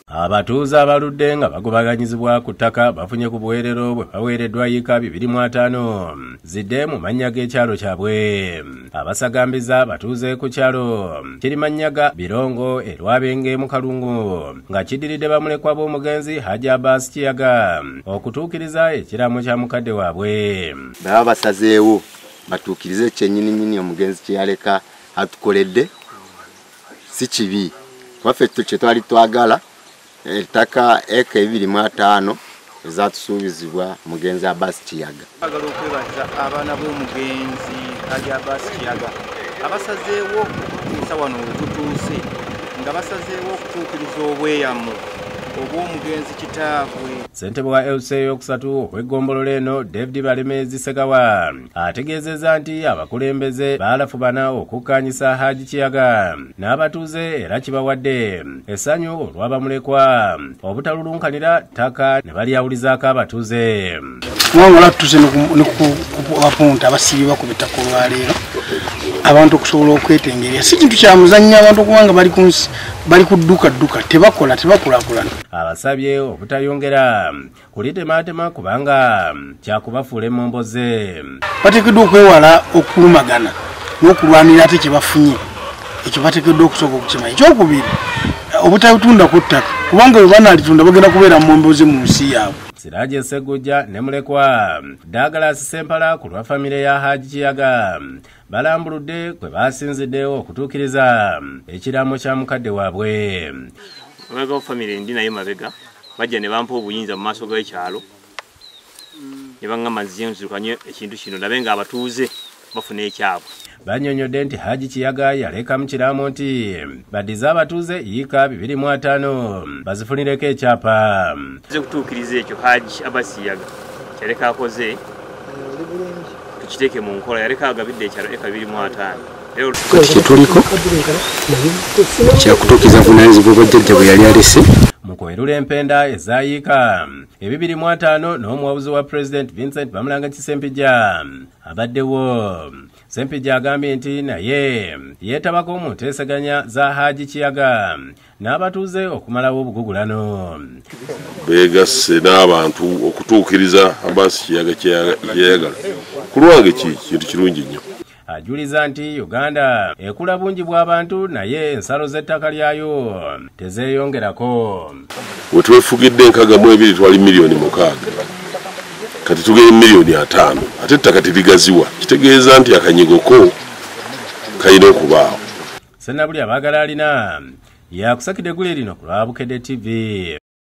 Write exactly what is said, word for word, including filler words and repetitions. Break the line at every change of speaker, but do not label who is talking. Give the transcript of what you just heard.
Abatuuze abaludde nga bagobaganyizibwa ku ttaka bafunye ku buweerero bwe baweereddwa yiika bibiri mu ataano zidde mu mannya g'ekyalo kyabwe. Abasagambiza batuuze ku kyalo Kirimanyaga, Birongo, e Lwabenge mu Kalungu nga kiddiridde bamulekwa b'omugenzi Hajji Abbas Kiyaga okutuukiriza ekiraamo kya mukadde waabwe.
Baba basazeewo batuukirize kyennyininyini omugenzi kye yaleka atukoledde si kibi. Waffe kye twali twagala ettaka eka ebiri mu ataano ezatusuubizibwa mugenzi Abbas Kiyaga.
Agala okwebaza abaana b'omugenzi Hajji Abbas Kiyaga abasazeewo okutuusa wano wetutuuse nga basazeewo okutuukiriza obweyamo obw'omugenzi kitaabwe.
Ssentebe wa L C A okusatu okw'eggombolola eno David Balemezi Segawa ategeezezza nti abakulembeze baalafubana okukkaanyisa Hajji Kiyaga n'abatuuze era kibawadde essanyu olw'abamulekwa obutalulunkanira ttaka ne balyawulizaako abatuuze.
Wangala tutuuse ne kubapunta abasibibwa ku ttaka olwaleero abantu okusobola okwetengerera si kintu kya muzannya abantu kubanga bali ku bali kudduka dduka tebakola tebakulaakulana.
Abasabye obutayongera kulitemaatema kubanga kyakubafuula emmomboze.
Bateekeddwa okwewala okulumagana n'okulwanira ate kye bafunye ekyo bateekeddwa okusooka okukimanya. Ekyokubiri obutatunda ku ttaka kubanga bwe banaalitunda bagenda kubeera mmomboze mu nsi yaabwe.
Siraje Segujja ne mulekwa Douglas Sempala ku lwa famire ya Hajji Kiyaga balambuludde kwe basinziddewo okutuukiriza ekiraamo kya mukadde waabwe.
Omega famire ndi naye mabega bajja ne bampa obuyinza mu maaso g'ekyalo ne baŋŋamba nzirukanye ekintu kino nabe nga abatuuze bafuna ekyabwe.
Bannyonnyodde nti Hajji Kiyaga yaleka mu kiraamo nti baddize abatuuze yiika bibiri mu ataano bazifunireko ekyapa.
Nze kutuukiriza ekyo Hajji Abbas Kiyaga kyaleka akoze tukiteeke mu nkola, yaleka agabidde ekyalo eka bibiri mu ataano.
Kati kye tuliko kyakutuukiza buvunaanyizibwa bwa jjajja bwe yali alese.
Mu kwerula empenda ezayiika ebibiri mu ataano n'omuwabuzi wa President Vincent Bamulanga Kisempijja abaddewo. Sempijja agambye nti naye yeetabako mu nteesaganya za Hajji Kiyaga n'abatuuze okumalawo obugugulano.
Beegasse n'abantu okutuukiriza Abbas Kiyaga kyeyagala. Ku lwange kintu kirungi nnyo.
Ajuliza nti Uganda ekula bungi bw'abantu naye ensalo z'ettaka lyayo tezeeyongerako.
We twefugidde nkaaga mu ebiri twali miliyoni mukaaga. Kati tugere miliyoni ataano ate ettaka terigaziwa kitegeeza nti akanyigo ko kalina okubaawo.
Sennabuli abaagala alina yakusakidde eggule lino ku lwa Bukedde T V.